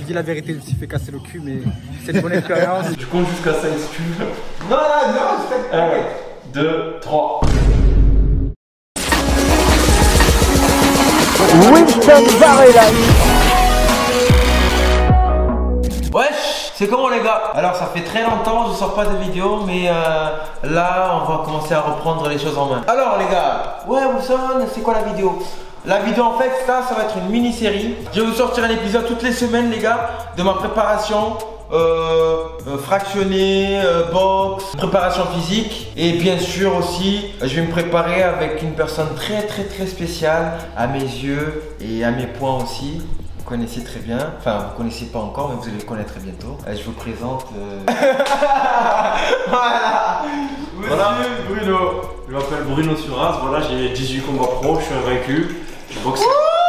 Je dis la vérité, je me suis fait casser le cul, mais c'est une bonne expérience. Je compte jusqu'à 5 si tu veux. Non, je t'inquiète. 1, 2, 3. Winston Varela. Wesh, c'est comment les gars? Alors ça fait très longtemps je sors pas de vidéo, mais là on va commencer à reprendre les choses en main. Alors les gars, ouais Wilson, c'est quoi la vidéo? La vidéo en fait ça va être une mini-série. Je vais vous sortir un épisode toutes les semaines les gars de ma préparation fractionnée, boxe, préparation physique. Et bien sûr aussi je vais me préparer avec une personne très spéciale à mes yeux et à mes points aussi. Vous connaissez très bien, enfin vous connaissez pas encore mais vous allez le connaître bientôt. Je vous présente voilà Monsieur Bruno. Je m'appelle Bruno Suras, voilà j'ai 18 combats pro, je suis invaincu. Je boxe.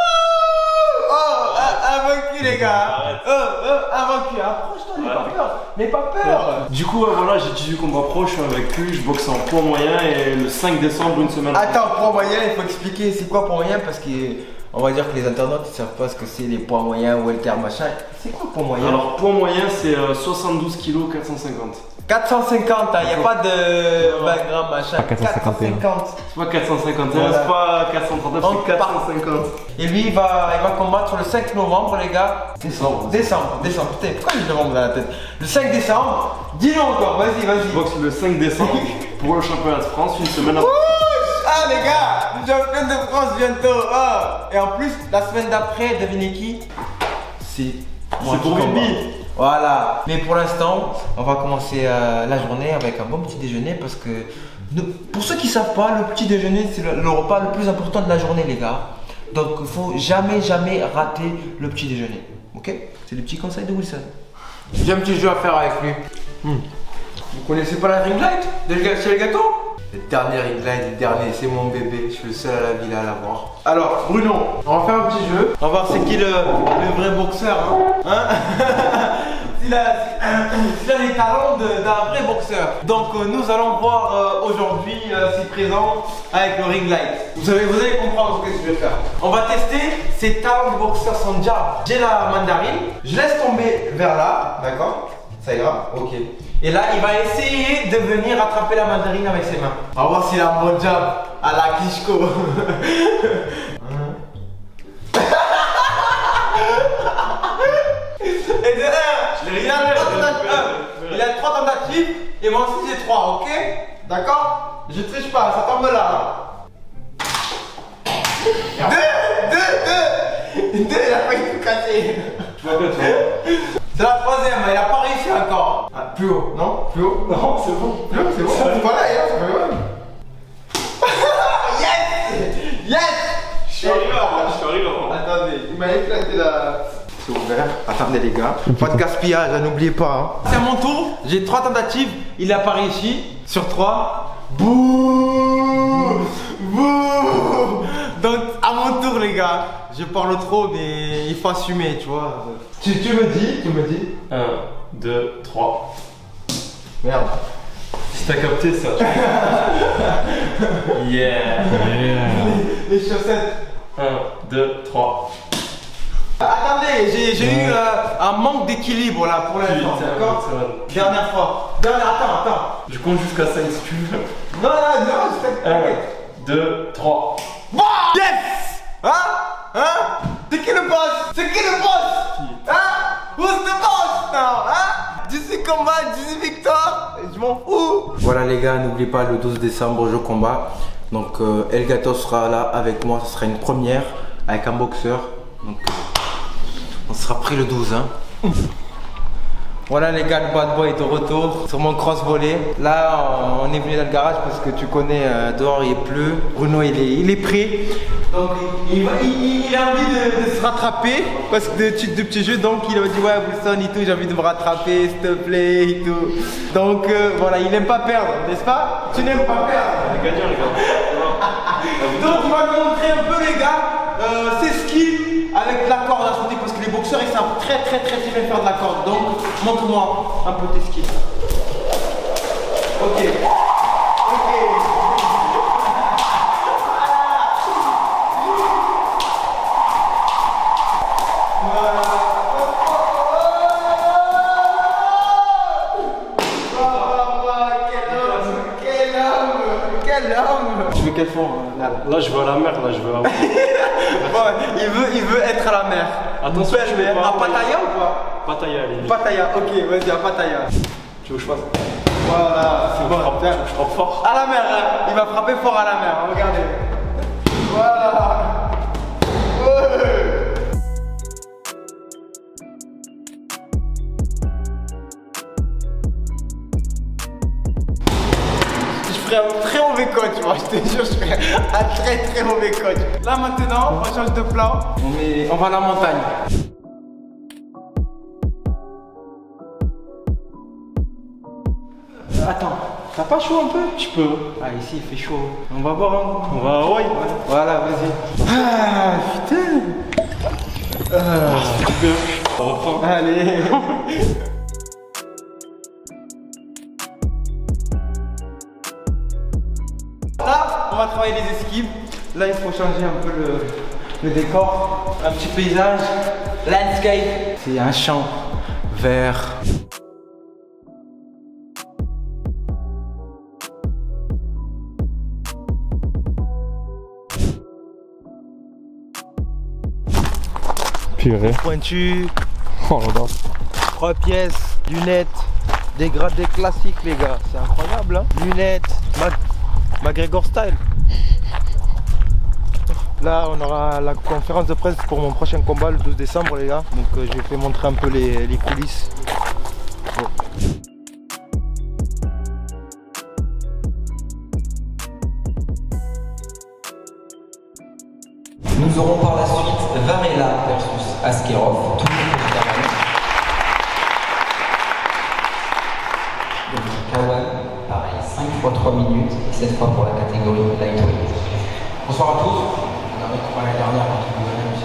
Invaincu les gars. Invaincu, approche-toi, n'aie pas peur. Du coup voilà j'ai 18 combats pro, je suis invaincu, je boxe en poids moyen et le 5 décembre une semaine. Attends, poids moyen, il faut expliquer c'est quoi poids moyen parce que on va dire que les internautes ils savent pas ce que c'est les poids moyens ou welter machin. C'est quoi poids moyen? Alors poids moyen c'est 72 kg 450. 450, il n'y a pas de 20 grammes machin. 450. C'est pas 451, Voilà. c'est pas 439, c'est 450. Et lui il va combattre le 5 novembre les gars. Décembre. Putain, pourquoi j'ai novembre dans la tête? Le 5 décembre, dis-le encore, vas-y. Je boxe le 5 décembre pour le championnat de France, une semaine après. Ah les gars, champion de France bientôt. Et en plus, la semaine d'après, devinez qui? C'est pour rugby. Voilà. Mais pour l'instant, on va commencer la journée avec un bon petit déjeuner parce que pour ceux qui savent pas, le petit déjeuner c'est le repas le plus important de la journée les gars. Donc il faut jamais rater le petit déjeuner. Ok? C'est le petit conseil de Wilson. J'ai un petit jeu à faire avec lui. Vous connaissez pas la ring light chez les gâteaux? Le dernier ring light, le dernier, c'est mon bébé. Je suis le seul à la ville à l'avoir. Alors Bruno, on va faire un petit jeu. On va voir c'est qui le vrai boxeur. Hein S'il a les talents d'un vrai boxeur. Donc nous allons voir aujourd'hui s'il présente avec le ring light. Vous allez comprendre ce que je vais faire. On va tester ses talents de boxeur sans jab. J'ai la mandarine, je laisse tomber vers là, d'accord? Ça ira? Ok. Et là, il va essayer de venir attraper la mandarine avec ses mains. On va voir s'il a un bon jab à la Klitschko. Et de 1, il a 3 tentatives et moi aussi j'ai 3, ok? D'accord? Je triche pas, ça tombe là. 2, il a failli tout casser. Je vois que toi. C'est la troisième, il a pas réussi encore. Ah, plus haut, non? Plus haut? Non, c'est bon. Plus haut, c'est bon? Voilà, ça fait mal. Yes! Je suis arrivé avant. Attendez, il m'a éclaté la... C'est ouvert. Attendez les gars, pas de gaspillage, n'oubliez pas. Hein. C'est à mon tour, j'ai 3 tentatives, il a pas réussi. Sur 3, bouh! Donc à mon tour les gars, je parle trop mais il faut assumer, tu vois. Tu me dis. 1, 2, 3. Merde. Si t'as capté ça. Yeah. Les chaussettes. 1, 2, 3. Attendez, j'ai eu un manque d'équilibre là pour l'instant, d'accord? Dernière fois. Attends. Je compte jusqu'à 5 si tu veux. Non, je t'inquiète. 1, 2, 3. Yes! Hein? C'est qui le boss? Hein? Who's the boss now? Hein? 18 combats, 18 victoires, je m'en fous. Voilà les gars, n'oubliez pas le 12 décembre je combats. Donc Elgato sera là avec moi, ce sera une première avec un boxeur. Donc on sera pris le 12 hein. Voilà les gars, le bad boy est de retour sur mon cross-volley. Là on est venu dans le garage parce que tu connais, dehors il pleut. Bruno il est prêt. Donc il a envie de se rattraper parce que de petits jeux. Donc il a dit ouais Wilson et tout, j'ai envie de me rattraper s'il te plaît et tout. Donc voilà, il n'aime pas perdre, n'est-ce pas? Tu n'aimes pas perdre. Les gagnants les gars. Donc il va nous montrer un peu les gars ses skills avec la corde à sauter parce que les boxeurs ils savent très bien faire de la corde. Donc montre-moi un peu tes skills. Ok. tréfonds. Là, je veux à la mer, là, je veux à... Bon, il veut être à la mer. Attention, je vais pas... À Pattaya ou pas? Pattaya, allez. Pattaya, ok, vas-y, à Pattaya. Tu veux que je fasse? Voilà, c'est bon. Je frappe fort. À la mer, hein. Il va frapper fort à la mer, regardez. Voilà. Ouais. Je ferais un très mauvais coach, moi, je te jure, je ferais un très mauvais coach. Là maintenant, on change de plan, on va à la montagne. Attends, t'as pas chaud un peu? Je peux. Ah, ici il fait chaud. On va boire un coup. On va à Hawaï. Voilà, vas-y. Ah, putain. Super. On reprend. Allez. Là, on va travailler les esquives. Là, il faut changer un peu le décor. Un petit paysage. Landscape. C'est un champ vert. Purée. Pointu. Oh là là. 3 pièces, lunettes, dégradés classiques les gars, c'est incroyable hein. Lunettes, McGregor style. Là on aura la conférence de presse pour mon prochain combat le 12 décembre les gars. Donc je vais montrer un peu les coulisses. Bon. Nous aurons par la suite Varela versus Askerov. Tout Kawan, pareil, 5 fois 3 minutes, et cette fois pour la catégorie lightweight. Bonsoir à tous. On a récupéré l'année dernière contre Boulogne,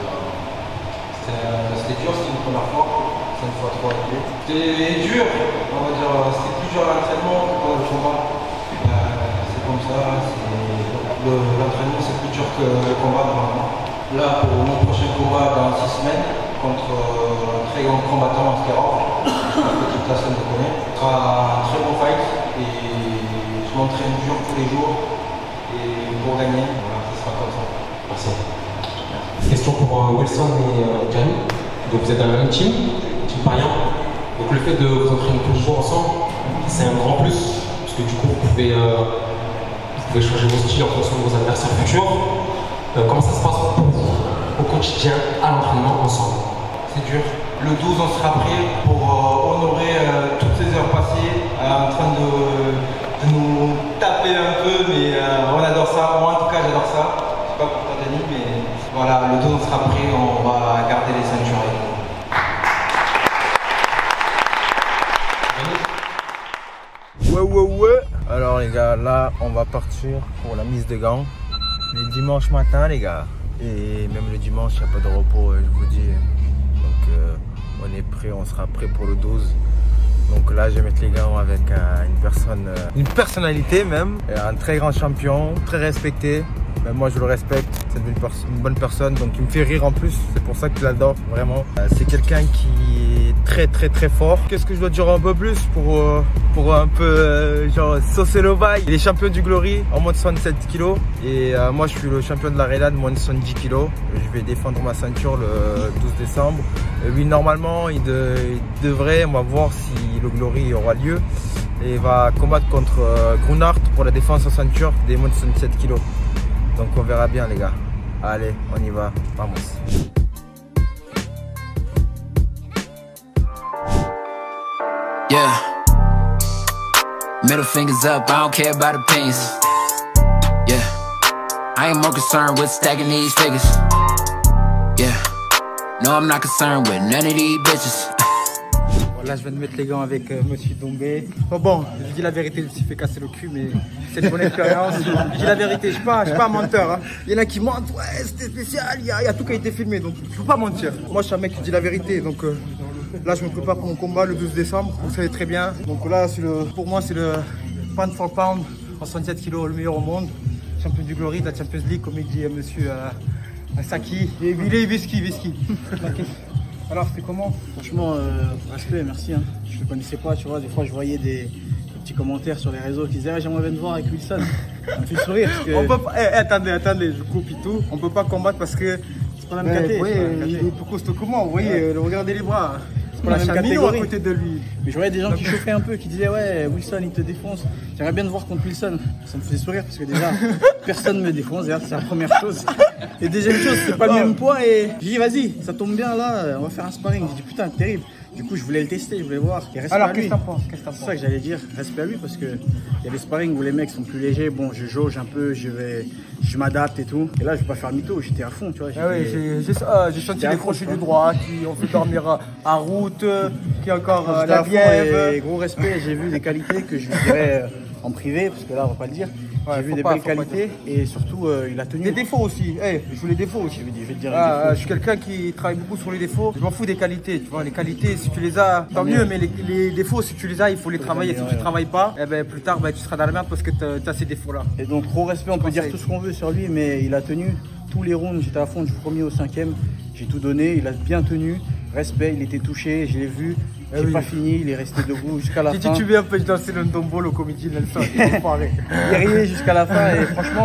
c'était dur, c'était une première fois. 5 fois 3 minutes. C'était dur, on va dire, c'était plus dur à l'entraînement que pendant le combat. C'est comme ça, l'entraînement c'est plus dur que le combat normalement. Là pour mon prochain combat dans 6 semaines contre un très grand combattant Askerov, toute la semaine de connaît. Ce sera un très bon fight et je m'entraîne dur tous les jours et pour gagner, voilà, ce sera comme ça. Merci. Question pour Wilson et Gianni. Donc vous êtes dans la même team Parisien. Donc le fait de vous entraîner tous les jours ensemble, c'est un grand plus, parce que du coup vous pouvez changer vos styles en fonction de vos adversaires futurs. Comment ça se passe pour vous au quotidien à l'entraînement ensemble? C'est dur. Le 12 on sera prêt pour honorer toutes ces heures passées en train de nous taper un peu, mais on adore ça. Moi en tout cas j'adore ça. Je sais pas pour toi Denis, mais voilà, le 12 on sera prêt, on va garder les ceintures avec nous. Ouais. Alors les gars, là on va partir pour la mise de gants. Les dimanches matin les gars. Et même le dimanche, il n'y a pas de repos, je vous dis. Donc on est prêt, on sera prêt pour le 12. Donc là je vais mettre les gants avec une personnalité même. Un très grand champion, très respecté. Même moi je le respecte, c'est une bonne personne, donc il me fait rire en plus, c'est pour ça que je l'adore vraiment. C'est quelqu'un qui est très fort. Qu'est-ce que je dois dire un peu plus pour un peu genre saucer le bail? Il est champion du Glory en moins de 67 kg et moi je suis le champion de la Reda de moins de 70 kg. Je vais défendre ma ceinture le 12 décembre. Et oui, normalement il devrait, on va voir si le Glory aura lieu. Et il va combattre contre Grunhardt pour la défense en ceinture des moins de 67 kg. Donc on verra bien les gars. Allez, on y va. Vamos. Yeah. Middle fingers up, I don't care about opinions. Yeah. I ain't more concerned with stacking these figures. Yeah. No, I'm not concerned with none of these bitches. Là je viens de mettre les gants avec Monsieur Dombé. Bon, je dis la vérité, je me suis fait casser le cul, mais c'est une bonne expérience. Je dis la vérité, je suis pas un menteur. Hein. Il y en a qui mentent, ouais c'était spécial, il y a tout qui a été filmé, donc je peux pas mentir. Moi je suis un mec qui dit la vérité, donc là je me prépare pour mon combat le 12 décembre, vous savez très bien. Donc là pour moi c'est le pound for pound en 67 kg, le meilleur au monde. Champion du Glory, de la Champions League, comme il dit Monsieur Saki. Et il est whisky. Okay. Alors, c'était comment? Franchement, respect, merci. Hein. Je ne le connaissais pas, tu vois. Des fois, je voyais des petits commentaires sur les réseaux qui disaient ah, j'aimerais bien te voir avec Wilson. Ça me fait sourire parce que... On peut pas... attendez, je coupe et tout. On peut pas combattre parce que c'est pas la même catégorie. Il est plus costaud que moi, vous voyez, regardez les bras. C'est pas la même catégorie à côté de lui. Mais je voyais des gens qui chauffaient un peu, qui disaient ouais, Wilson il te défonce. J'aimerais bien te voir contre Wilson. Ça me faisait sourire parce que déjà, personne ne me défonce, c'est la première chose. Et deuxième chose, c'est pas le même poids et j'ai dit vas-y, ça tombe bien là, on va faire un sparring. J'ai dit putain, terrible. Du coup, je voulais le tester, je voulais voir. Alors, qu'est-ce que t'en penses? C'est ça que j'allais dire, respect à lui parce que il y a des sparring où les mecs sont plus légers. Bon, je jauge un peu, je m'adapte et tout. Et là, je vais pas faire mytho, j'étais à fond, tu vois. Ah oui, j'ai senti les crochets du droit qui ont fait dormir en route, qui a encore la bièvre. Et gros respect, j'ai vu des qualités que je lui dirais en privé, parce que là, on va pas le dire. Ouais, j'ai vu des belles qualités et surtout, il a tenu. Des défauts aussi, je joue les défauts aussi. Je vais te dire je suis quelqu'un qui travaille beaucoup sur les défauts. Je m'en fous des qualités, tu vois. Les qualités, si tu les as, tant mieux, mais les défauts, si tu les as, il faut les travailler. Si tu ne travailles pas, eh ben, plus tard, tu seras dans la merde parce que tu as ces défauts-là. Et donc, gros respect, on peut dire tout ce qu'on veut sur lui, mais il a tenu tous les rounds. J'étais à fond du premier au 5e. J'ai tout donné, il a bien tenu. Respect, il était touché, je l'ai vu. J'ai pas fini, il est resté debout jusqu'à la fin. J'ai titubé un peu, je dansais le ndombolo au comédie Nelson. Guerrier jusqu'à la fin et franchement,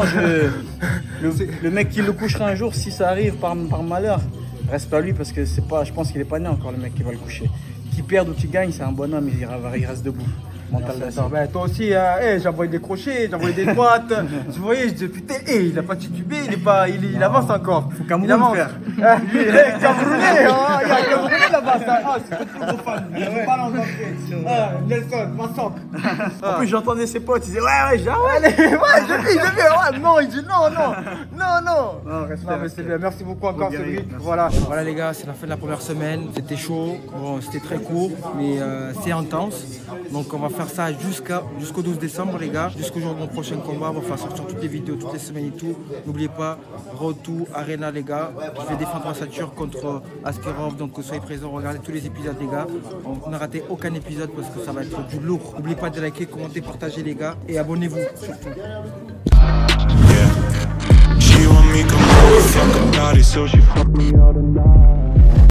le mec qui le couchera un jour, si ça arrive par malheur, respect à lui parce que c'est pas, je pense qu'il est pas né encore le mec qui va le coucher. Qu'il perde ou qu'il gagne, c'est un bonhomme, il reste debout. Ben, toi aussi, j'envoie des crochets, j'envoie des droites. Tu voyais, je dis putain, il a pas titubé, il avance encore. Faut Cameroun faire. Camerounais, il y a Camerounais là-bas. C'est pas trop gros fan. Je pas l'entendre. Nelson, ma soque. En plus, j'entendais ses potes, ils disaient ouais, j'ai vu, non, il dit non. Mais c'est bien, merci beaucoup encore, Cédric. Voilà les gars, c'est la fin de la première semaine. C'était chaud, bon, c'était très court, mais c'est intense. Donc on va faire ça jusqu'au 12 décembre les gars, jusqu'au jour de mon prochain combat. On va faire sortir toutes les vidéos, toutes les semaines et tout. N'oubliez pas, Road2 Arena les gars. Je vais défendre la ceinture contre Askerov, donc soyez présents, regardez tous les épisodes les gars. On n'a raté aucun épisode parce que ça va être du lourd. N'oubliez pas de liker, commenter, partager les gars et abonnez-vous surtout. She want me come over, fuck her body, so she fuck me all the night.